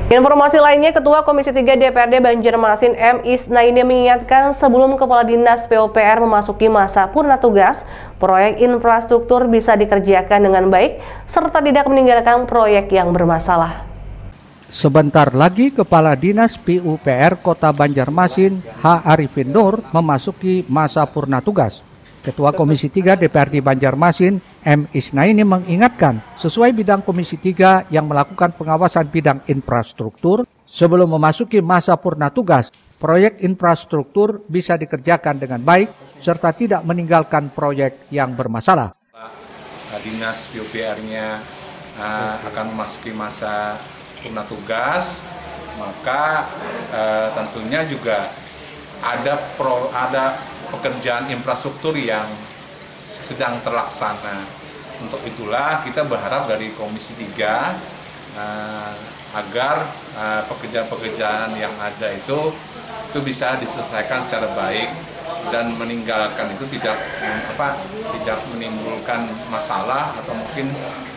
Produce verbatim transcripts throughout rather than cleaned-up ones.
Informasi lainnya, Ketua Komisi tiga D P R D Banjarmasin M. Isnaini mengingatkan sebelum Kepala Dinas P U P R memasuki masa purna tugas, proyek infrastruktur bisa dikerjakan dengan baik serta tidak meninggalkan proyek yang bermasalah. Sebentar lagi Kepala Dinas P U P R Kota Banjarmasin H. Arifin Nur memasuki masa purna tugas. Ketua Komisi tiga D P R D Banjarmasin M. Isnaini mengingatkan sesuai bidang Komisi tiga yang melakukan pengawasan bidang infrastruktur sebelum memasuki masa purna tugas, proyek infrastruktur bisa dikerjakan dengan baik serta tidak meninggalkan proyek yang bermasalah. Dinas P U P R-nya uh, akan memasuki masa purna tugas, maka uh, tentunya juga ada pro ada pekerjaan infrastruktur yang sedang terlaksana. Untuk itulah kita berharap dari Komisi tiga uh, agar uh, pekerjaan-pekerjaan yang ada itu itu bisa diselesaikan secara baik dan meninggalkan itu tidak apa tidak menimbulkan masalah atau mungkin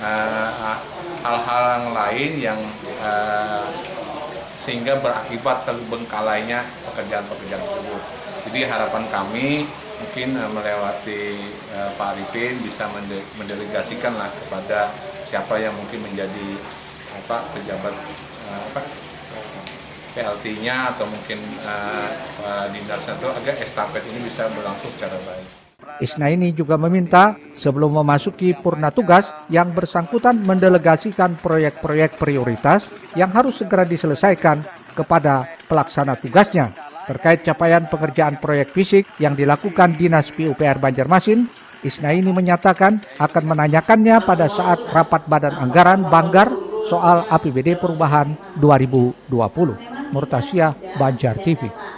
hal-hal uh, lain yang uh, sehingga berakibat terbengkalainya pekerjaan-pekerjaan tersebut. Jadi harapan kami mungkin uh, melewati uh, Pak Arifin bisa mende mendelegasikan lah kepada siapa yang mungkin menjadi apa pejabat uh, apa P L T-nya atau mungkin uh, uh, dinasnya itu agar estafet ini bisa berlangsung secara baik. Isnaini juga meminta sebelum memasuki purna tugas yang bersangkutan mendelegasikan proyek-proyek prioritas yang harus segera diselesaikan kepada pelaksana tugasnya. Terkait capaian pengerjaan proyek fisik yang dilakukan Dinas P U P R Banjarmasin, Isnaini menyatakan akan menanyakannya pada saat rapat Badan Anggaran Banggar soal A P B D perubahan dua ribu dua puluh. Murtasyah, Banjar T V.